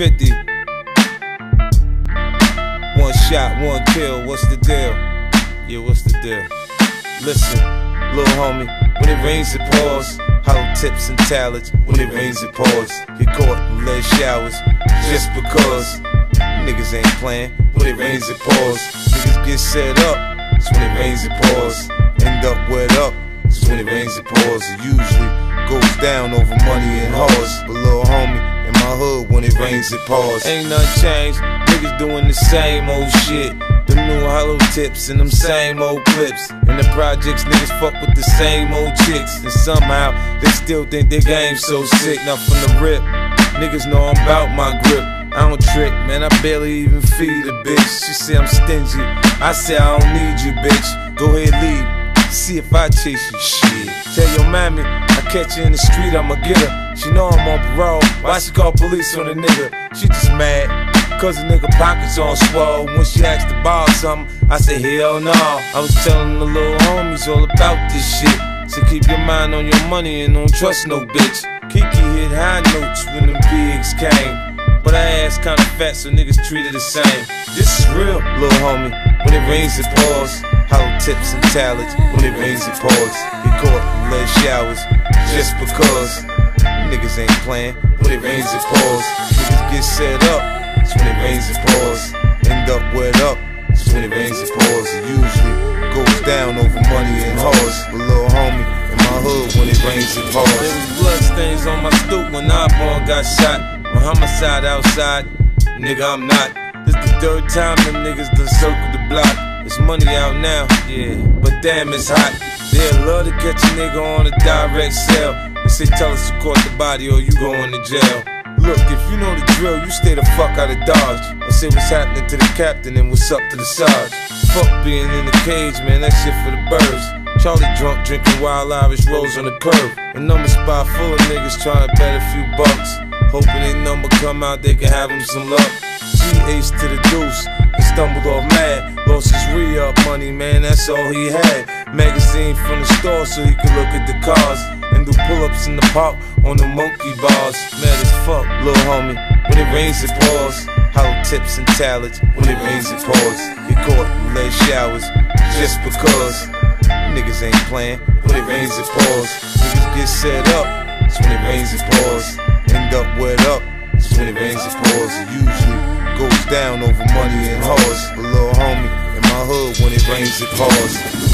50. One shot, one kill, what's the deal? Yeah, what's the deal? Listen, little homie, when it rains it pours. Hollow tips and talents, when it rains it pours. Get caught in lead showers, just because. Niggas ain't playing, when it rains it pours. Niggas get set up, it's when it rains it pours. End up wet up, it's when it rains it pours. It usually goes down over money and hoes. But little homie, in my hood, when it rains it pours. Ain't nothing changed, niggas doing the same old shit. Them new hollow tips and them same old clips. In the projects, niggas fuck with the same old chicks. And somehow, they still think their game's so sick. Now from the rip, niggas know I'm about my grip. I don't trick, man, I barely even feed a bitch. She say I'm stingy, I say I don't need you, bitch. Go ahead, leave, see if I chase you, shit. Tell your mammy, I catch her in the street, I'ma get her. She know I'm on parole, why she call police on a nigga? She just mad, cause the nigga pockets on swole. When she asked to borrow something, I say hell no. I was telling the little homies all about this shit. So keep your mind on your money and don't trust no bitch. Kiki hit high notes when them pigs came, but her ass kinda fat, so niggas treat her the same. This is real, little homie. When it rains, it pours. Hollow tips and talents. When it rains, it pours. Get caught in lead showers, just because. Niggas ain't playing. When it rains, it pours. Niggas get set up, it's when it rains, it pours. End up wet up, it's when it rains, it pours. It usually goes down over money and hoes. But little homie, in my hood, when it rains, it pours. There was blood stains on my stoop when Osborne got shot. My homicide outside, nigga, I'm not. This the third time them niggas done circled the block. It's money out now, yeah, but damn, it's hot. They'd love to catch a nigga on a direct sale and say, tell us to court the body or you going to jail. Look, if you know the drill, you stay the fuck out of Dodge. I say what's happening to the captain and what's up to the Sarge. Fuck being in the cage, man, that shit for the birds. Charlie drunk, drinking Wild Irish Rose on the curb. A number spot full of niggas trying to bet a few bucks, hoping they number come out, they can have them some luck. G-Ace to the deuce, and stumbled off mad. Lost his re-up money, man, that's all he had. Magazine from the store so he could look at the cars and do pull-ups in the park on the monkey bars. Mad as fuck, little homie. When it rains, it pours. Hollow tips and talents. When it rains, it pours. Get caught in lead showers, just because. Niggas ain't playing. When it rains, it pours. Niggas get set up, it's when it rains, it pours. End up wet up, it's when it rains, it pours. It usually goes down over money and hoes. But little homie, in my hood, when it rains, it pours.